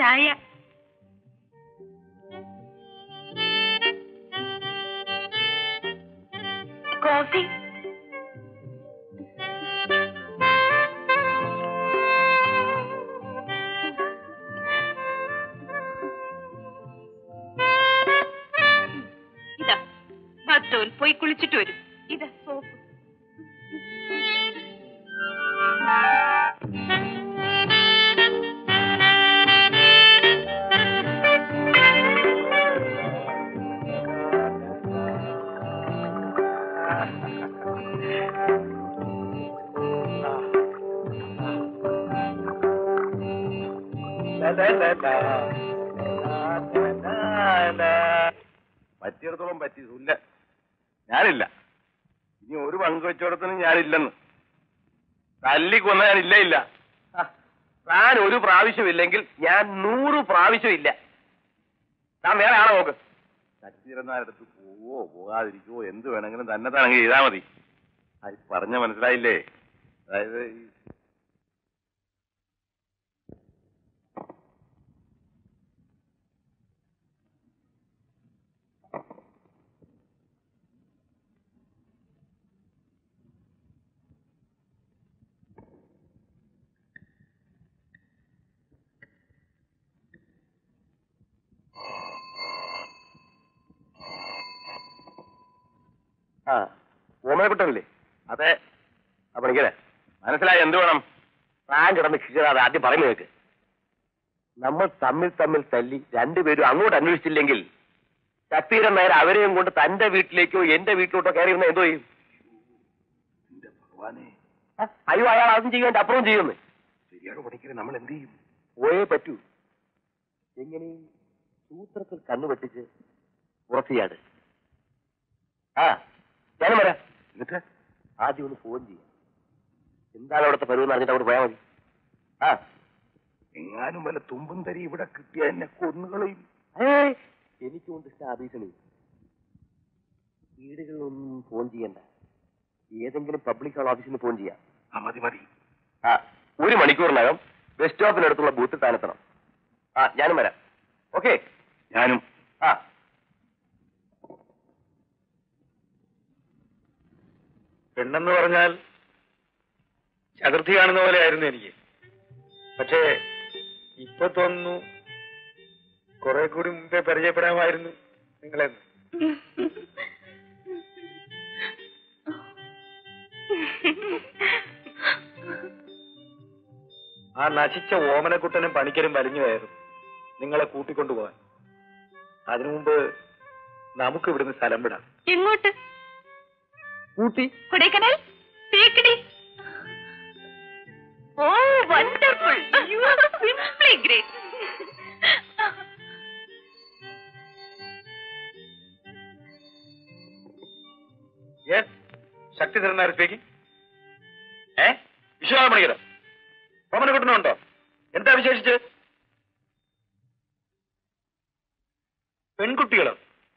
ചായ. കോഫി. ഇതാ ബാത്റൂമിൽ പോയി കുളിച്ചിട്ട് വരും. ഇതാ സോപ്പ്. പറ്റിയിടത്തോളം പറ്റി. ഇല്ല, ഞാനില്ല. ഇനി ഒരു പങ്ക് വെച്ചോടത്തിനും ഞാനില്ലെന്ന്. തല്ലിക്കൊന്ന ഞാനില്ല. ഇല്ല, താൻ ഒരു പ്രാവശ്യമില്ലെങ്കിൽ ഞാൻ 100 പ്രാവശ്യമില്ല. താൻ വേറെ ആണോ നോക്ക്. കച്ചിരുന്നാരടുത്ത് പോവോ പോകാതിരിക്കുവോ എന്ത് വേണമെങ്കിലും തന്നെ താണെങ്കിൽ ചെയ്താൽ മതി. അത് പറഞ്ഞ മനസ്സിലായില്ലേ? അതായത് ഓമനക്കുട്ടനല്ലേ? അതെ. പണിക്കരെ മനസ്സിലായി. എന്ത് വേണം? താൻ കിടന്ന് കിച്ചറാതെ ആദ്യം പറഞ്ഞു കേൾക്ക്. നമ്മൾ തമ്മിൽ തല്ലി രണ്ടുപേരും അങ്ങോട്ട് അന്വേഷിച്ചില്ലെങ്കിൽ ചത്തീരൻ നേരെ അവരെയും കൊണ്ട് തന്റെ വീട്ടിലേക്കോ എന്റെ വീട്ടിലോട്ടോ കയറി വന്ന എന്തോ ചെയ്യും? അയ്യോ, അയാൾ അതും ചെയ്യാൻ അപ്പുറം ചെയ്യുന്നു. ശരിയാണ് പണിക്കരെ, നമ്മൾ എന്ത് ചെയ്യും? പോയേ പറ്റൂ. എങ്ങനെ? സൂത്രത്തിൽ കണ്ണുപെട്ടിച്ച് ഉറച്ചിയാട്. ഞാനും വരാം. എന്നിട്ട് ആദ്യം ഒന്ന് ഫോൺ ചെയ്യാം. എന്താണ് അവിടുത്തെ പരുവെന്ന് അറിഞ്ഞിട്ട് അവിടെ പോയാൽ മതി. എങ്ങാനും വല്ല തുമ്പും തരി ഇവിടെ കിട്ടിയ എന്നെ കൊന്നുകളയും. എനിക്കുകൊണ്ട് ഇഷ്ടം ഭീഷണി. വീടുകളിലൊന്നും ഫോൺ ചെയ്യണ്ട. ഏതെങ്കിലും പബ്ലിക് ഓഫീസിന് ഫോൺ ചെയ്യാം. മതി. 1 മണിക്കൂറിനകം ബസ് സ്റ്റോപ്പിനടുത്തുള്ള ബൂത്തിൽ താനെത്തണം. ഞാനും വരാം. ഓക്കെ? ഞാനും. പെണ്ണെന്ന് പറഞ്ഞാൽ ചതുർത്ഥി കാണുന്ന പോലെ ആയിരുന്നു എനിക്ക്. പക്ഷേ ഇപ്പൊ തോന്നുന്നു കുറെ കൂടി മുമ്പേ പരിചയപ്പെടാമായിരുന്നു നിങ്ങളെന്ന്. ആ നശിച്ച ഓമനക്കുട്ടനും പണിക്കരും വലിഞ്ഞു കയറും നിങ്ങളെ കൂട്ടിക്കൊണ്ടുപോകാൻ. അതിനു മുമ്പ് നമുക്ക് ഇവിടുന്ന് സ്ഥലം വിടാം. എങ്ങോട്ട്? Ooty, Kodaikanal, Thekkady. Oh wonderful. You are simply great. Yes, ശക്തി തരുന്ന സ്പീക്കിംഗ്. വിശ്വനാഥ പണിക്കരോ? ഓമനക്കുട്ടനുണ്ടോ? എന്താ വിശേഷിച്ച്? പെൺകുട്ടികളോ?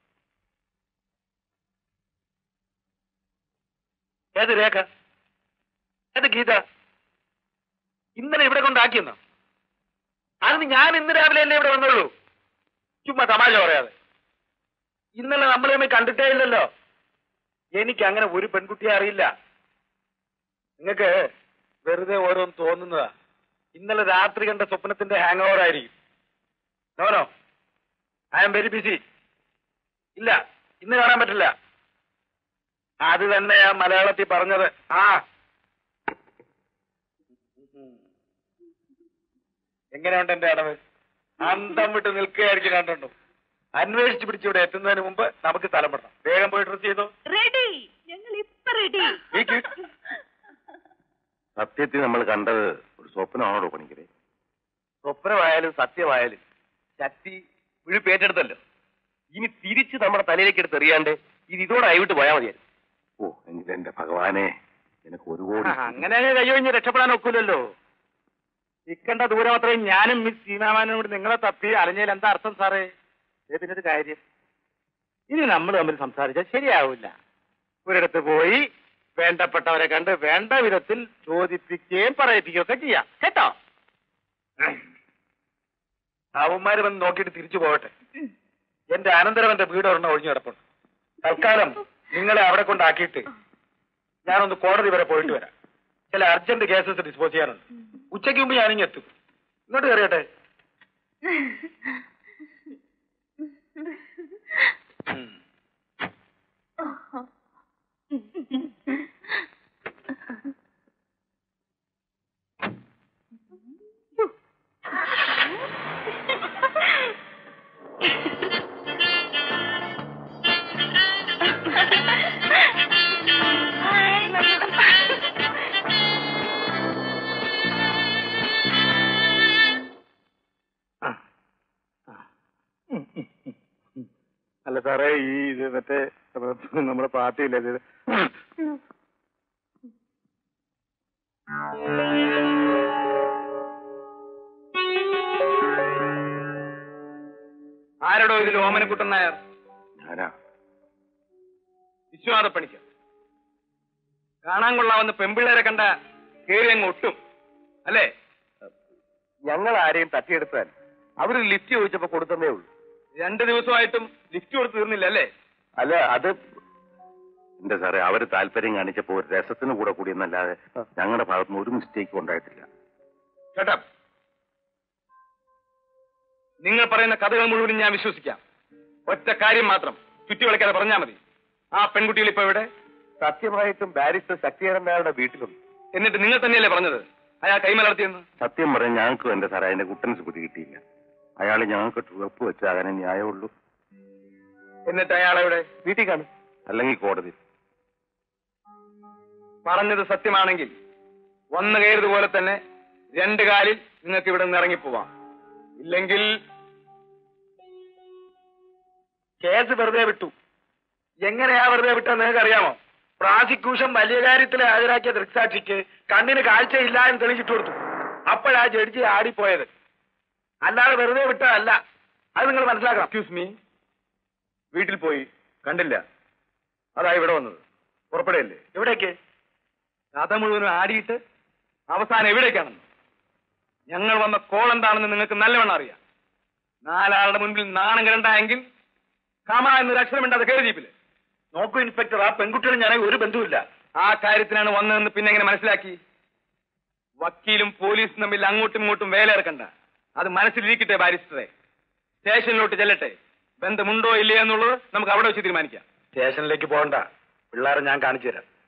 ഏത് രേഖ? ഏത് ഗീത? ഇന്നലെ ഇവിടെ കൊണ്ടാക്കിയെന്നോ? അതിന് ഞാൻ ഇന്ന് രാവിലെ അല്ലേ ഇവിടെ വന്നുള്ളൂ. ചുമ്മാ തമാശ പറയാതെ. ഇന്നലെ നമ്മൾ തമ്മിൽ കണ്ടിട്ടേ ഇല്ലല്ലോ. എനിക്ക് അങ്ങനെ ഒരു പെൺകുട്ടിയെ അറിയില്ല. നിങ്ങൾക്ക് വെറുതെ ഓരോന്ന് തോന്നുന്നതാ. ഇന്നലെ രാത്രി കണ്ട സ്വപ്നത്തിന്റെ ഹാങ് ഓവർ ആയിരിക്കും. No no, I am very busy. ഇല്ല, ഇന്ന് കാണാൻ പറ്റില്ല. അത് തന്നെയാ മലയാളത്തിൽ പറഞ്ഞത്. എങ്ങനെയുണ്ട് എന്റെ അടവ്? അന്തം വിട്ട് നിൽക്കുകയായിരിക്കും. രണ്ടുണ്ടോ അന്വേഷിച്ച് പിടിച്ചിവിടെ എത്തുന്നതിന് മുമ്പ് നമുക്ക് സ്ഥലം പെടണം. വേഗം പോയി ഡ്രസ് ചെയ്തോ. റെഡി, ഞങ്ങൾ ഇപ്പൊ റെഡി. സത്യത്തിൽ നമ്മൾ കണ്ടത് ഒരു സ്വപ്നമാണോ പണിക്കരെ? സ്വപ്നമായാലും സത്യമായാലും ശക്തി വിഴുപ്പേറ്റെടുത്തല്ലോ. ഇനി തിരിച്ച് നമ്മുടെ തലയിലേക്ക് എടുത്ത് എറിയാണ്ട് ഇതോടെ അയവിട്ട് പോയാൽ മതിയായിരുന്നു. ഓ, എങ്കിൽ എന്റെ ഭഗവാനെ, എനിക്ക് ഒരുപാട് അങ്ങനെ കൈയൊഴിഞ്ഞ് രക്ഷപ്പെടാൻ ഒക്കില്ലല്ലോ. ഇക്കണ്ട ദൂരം അത്രയും ഞാനും മിസ് സീമാമാനോട് നിങ്ങളെ തപ്പി അലഞ്ഞതിൽ എന്താ അർത്ഥം സാറേ? പിന്നൊരു കാര്യം, ഇനി നമ്മൾ തമ്മിൽ സംസാരിച്ചാൽ ശരിയാവില്ല. ഒരിടത്ത് പോയി വേണ്ടപ്പെട്ടവരെ കണ്ട് വേണ്ട വിധത്തിൽ ചോദിപ്പിക്കുകയും പറയിപ്പിക്കുകയും ഒക്കെ ചെയ്യാം കേട്ടോ. അവന്മാര് വന്ന് നോക്കിയിട്ട് തിരിച്ചു പോകട്ടെ. എന്റെ അനന്തരവന്റെ വീട് ഒരെണ്ണം ഒഴിഞ്ഞു കിടപ്പുണ്ട്. തൽക്കാലം നിങ്ങളെ അവിടെ കൊണ്ടാക്കിയിട്ട് ഞാനൊന്ന് കോടതി വരെ പോയിട്ട് വരാം. ചില അർജന്റ് കേസസ് ഡിസ്പോസ് ചെയ്യാനുണ്ട്. ഉച്ചയ്ക്ക് മുമ്പ് ഞാനിങ്ങ് എത്തും. ഇങ്ങോട്ട് കയറിയട്ടെ. അല്ല സാറേ, ഈ ഇത് മറ്റേ നമ്മുടെ പാർട്ടിയില്ലേ ഇത് ആരോടോ ഇതിൽ ഓമനക്കുട്ടൻ നായർ? ഞാനാ. വിശ്വാസപ്പണിക്ക കാണാൻ കൊള്ളാവുന്ന പെമ്പിള്ളേരെ കണ്ട കേറി അങ്ങ് ഒട്ടും അല്ലേ? ഞങ്ങൾ ആരെയും തട്ടിയെടുത്താൽ അവര് ലിഫ്റ്റ് ചോദിച്ചപ്പോ കൊടുത്തതേ ഉള്ളൂ. 2 ദിവസമായിട്ടും ലിഫ്റ്റ് കൊടുത്ത് തീർന്നില്ല അല്ലേ? അല്ല, അത് എന്റെ സാറേ, അവര് താല്പര്യം കാണിച്ചപ്പോ ഒരു രസത്തിന് കൂടെ കൂടിയെന്നല്ലാതെ ഞങ്ങളുടെ ഭാഗത്തുനിന്ന് ഒരു മിസ്റ്റേക്കും ഉണ്ടായിട്ടില്ല. കേട്ടോ, നിങ്ങൾ പറയുന്ന കഥകൾ മുഴുവനും ഞാൻ വിശ്വസിക്കാം. ഒറ്റ കാര്യം മാത്രം ചുറ്റി വിളക്കാതെ പറഞ്ഞാൽ മതി. ആ പെൺകുട്ടികൾ ഇപ്പൊ എവിടെ? സത്യമായിട്ടും ബാരിസ്റ്റർ ശക്തിധരൻ നായരുടെ വീട്ടിലുണ്ട്. എന്നിട്ട് നിങ്ങൾ തന്നെയല്ലേ പറഞ്ഞത് അയാൾ കൈമലർത്തിയെന്ന്? സത്യം പറയാൻ ഞങ്ങൾക്കും എന്റെ സാറേ അതിന്റെ കുട്ടൻസ് പിടി കിട്ടിയില്ല. അയാൾ ഞങ്ങൾക്ക് ഉറപ്പ് വെച്ച് അങ്ങനെ ന്യായമുള്ളൂ. എന്നിട്ട് അയാളെവിടെ? വീട്ടിൽ കാണും, അല്ലെങ്കിൽ കോടതി. പറഞ്ഞത് സത്യമാണെങ്കിൽ വന്നു കയറിയതുപോലെ തന്നെ 2 കാലിൽ നിങ്ങൾക്ക് ഇവിടെ നിന്ന് ഇറങ്ങിപ്പോവാം. ഇല്ലെങ്കിൽ കേസ് വെറുതെ വിട്ടു. എങ്ങനെയാ വെറുതെ വിട്ടെന്ന് നിങ്ങൾക്ക് അറിയാമോ? പ്രോസിക്യൂഷൻ വലിയ കാര്യത്തിൽ ഹാജരാക്കിയ ദൃക്സാക്ഷിക്ക് കണ്ണിന് കാഴ്ചയില്ല എന്ന് തെളിയിച്ചിട്ട് കൊടുത്തു. അപ്പോഴാ ജഡ്ജി ആടിപ്പോയത്. അല്ലാതെ വെറുതെ വിട്ടതല്ല. അത് നിങ്ങൾ മനസ്സിലാക്കണം. എക്സ്ക്യൂസ് മീ, വീട്ടിൽ പോയി കണ്ടില്ല, അതാ ഇവിടെ വന്നത്. പുറപ്പെടുകയല്ലേ? എവിടേക്ക്? കഥ മുഴുവനും ആടിയിട്ട് അവസാനം എവിടേക്കാണെന്ന്. ഞങ്ങൾ വന്ന കോൾ എന്താണെന്ന് നിങ്ങൾക്ക് നല്ലവണ്ണം അറിയാം. 4 ആളുടെ മുൻപിൽ നാണം കിടണ്ടായെങ്കിൽ കമ എന്നൊരു അക്ഷരമുണ്ട് കയറി ജീപ്പില്. നോക്കൂ ഇൻസ്പെക്ടർ, ആ പെൺകുട്ടികളും ഞാൻ ഒരു ബന്ധവുമില്ല. ആ കാര്യത്തിനാണ് വന്നതെന്ന് പിന്നെ എങ്ങനെ മനസ്സിലാക്കി? വക്കീലും പോലീസും തമ്മിൽ അങ്ങോട്ടും ഇങ്ങോട്ടും വേലയിറക്കണ്ട. അത് മനസ്സിലിരിക്കട്ടെ ബാരിസ്റ്ററെ. സ്റ്റേഷനിലോട്ട് ചെല്ലട്ടെ. ബന്ധമുണ്ടോ ഇല്ലയോ എന്നുള്ളത് നമുക്ക് അവിടെ വെച്ച് തീരുമാനിക്കാം. സ്റ്റേഷനിലേക്ക് പോകണ്ട, പിള്ളേരെ ഞാൻ കാണിച്ചു തരാം.